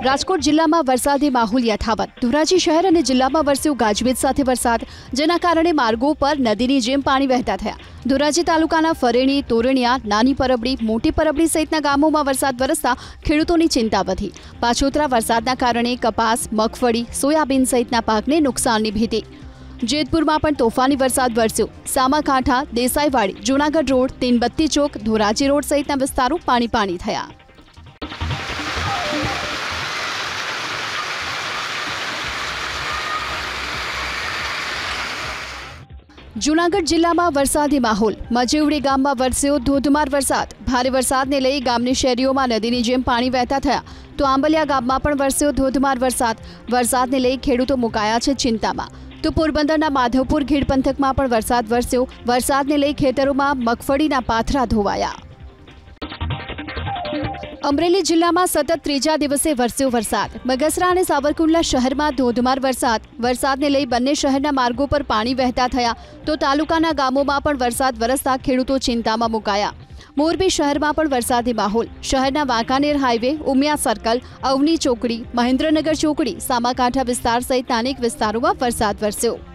રાજકોટ જિલ્લામાં વરસાદી માહોલ યથાવત। ધોરાજી શહેર અને જિલ્લામાં વરસ્યો ગાજવીજ સાથે વરસાદ, જેના કારણે માર્ગો પર નદીની જેમ પાણી વહેતા થયા। ધોરાજી તાલુકાના ફરેણી, તોરણિયા, નાની પરબડી, મોટી પરબડી સહિતના ગામોમાં વરસાદ વરસતા ખેડૂતોની ચિંતા વધી। પાછોતરા વરસાદના કારણે કપાસ, મગફળી, સોયાબીન સહિતના પાકને નુકસાનની ભીતિ। જેતપુરમાં પણ તોફાની વરસાદ વરસ્યો। સામાકાંઠા, દેસાઈવાડી, જૂનાગઢ રોડ, તીનબત્તી ચોક, ધોરાજી રોડ સહિતના વિસ્તારો પાણી થયા। જૂનાગઢ જિલ્લામાં વરસાદી માહોલ। મજેવડી ગામમાં વરસ્યો ધોધમાર વરસાદ। ભારે વરસાદને લઈ ગામની શેરીઓમાં નદીની જેમ પાણી વહેતા થયા। તો આંબલિયા ગામમાં પણ વરસ્યો ધોધમાર વરસાદ। વરસાદને લઈ ખેડૂતો મુકાયા છે ચિંતામાં। તો પોરબંદરના માધવપુર ગીડ પંથકમાં પણ વરસાદ વરસ્યો। વરસાદને લઈ ખેતરોમાં મગફળીના પાથરા ધોવાયા। અમરેલી જિલ્લામાં સતત ત્રીજા દિવસે વરસ્યો વરસાદ। બગસરા અને સાવરકુંડલા શહેરમાં ધોધમાર વરસાદ। વરસાદને લઈ બંને શહેરના માર્ગો પર પાણી વહેતા થયા। તો તાલુકાના ગામોમાં પણ વરસાદ વરસતા ખેડૂતો ચિંતામાં મુકાયા। મોરબી શહેરમાં પણ વરસાદી માહોલ। શહેરના વાંકાનેર હાઈવે, ઉમિયા સર્કલ, અવની ચોકડી, મહેન્દ્રનગર ચોકડી, સામાકાંઠા વિસ્તાર સહિત અનેક વિસ્તારોમાં વરસાદ વરસ્યો।